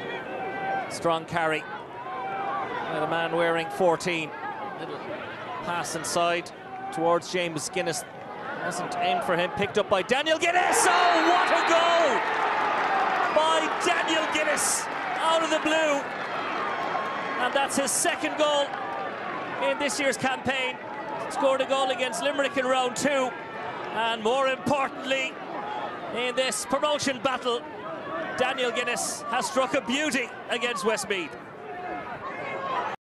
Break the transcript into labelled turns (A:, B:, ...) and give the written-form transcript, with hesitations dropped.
A: Strong carry by the man wearing 14. Little pass inside towards James Guinness. Wasn't aimed for him, picked up by Daniel Guinness. Oh, what a goal by Daniel Guinness out of the blue. And that's his second goal in this year's campaign. Scored a goal against Limerick in round 2. And more importantly, in this promotion battle, Daniel Guinness has struck a beauty against Westmeath.